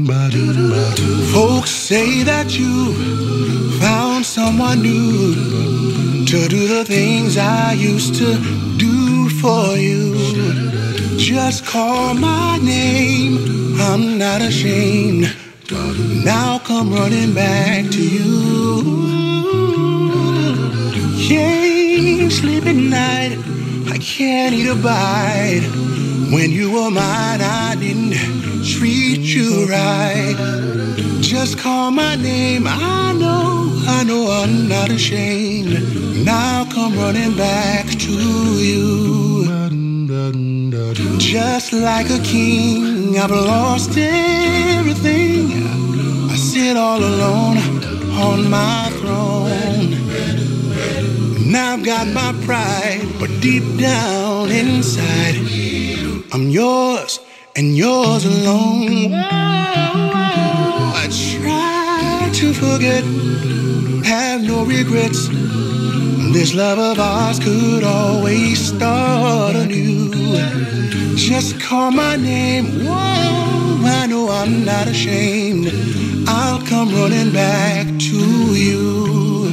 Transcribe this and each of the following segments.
Folks say that you found someone new to do the things I used to do for you. Just call my name, I'm not ashamed. Now come running back to you. Can't sleep at night, I can't eat a bite. When you were mine, I didn't treat you right. Just call my name, I know I'm not ashamed. Now come running back to you. Just like a king, I've lost everything. I sit all alone on my throne. Now I've got my pride, but deep down inside, I'm yours and yours alone. I try to forget, have no regrets. This love of ours could always start anew. Just call my name, whoa, I know I'm not ashamed. I'll come running back to you.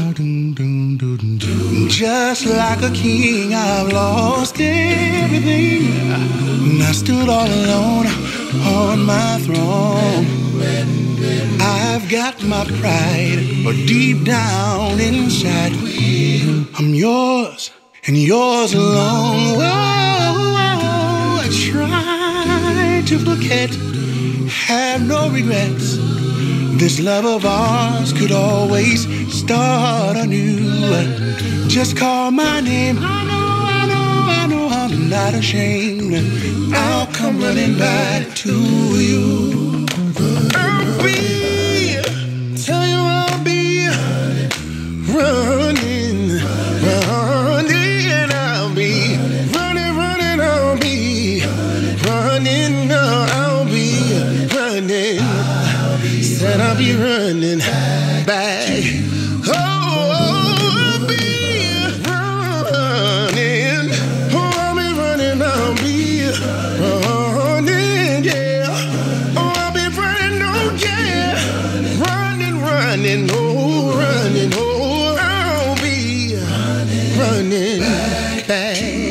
Just like a king, I've lost everything. And I stood all alone on my throne. I've got my pride, but deep down inside, I'm yours and yours alone. Whoa, I try to forget, have no regrets. This love of ours could always start anew. Just call my name, I know I'm not ashamed. I'll come running back to you. I'll be, tell you I'll be running, I'll be running, I'll be running, I'll be running. Said I'll be running back. I'll be running, I'll be running, I'll be running, yeah. I'll be running, oh yeah. Running, oh, I'll be running back.